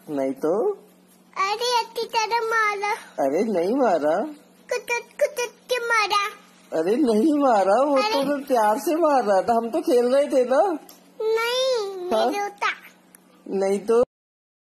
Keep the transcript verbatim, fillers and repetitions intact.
नहीं तो। अरे अच्छी तरह मारा। अरे नहीं मारा। कुचट कुचट के मारा। अरे नहीं मारा, वो तो मैं प्यार से मार रहा था, हम तो खेल रहे थे ना। नहीं हाँ? नहीं होता। नहीं तो।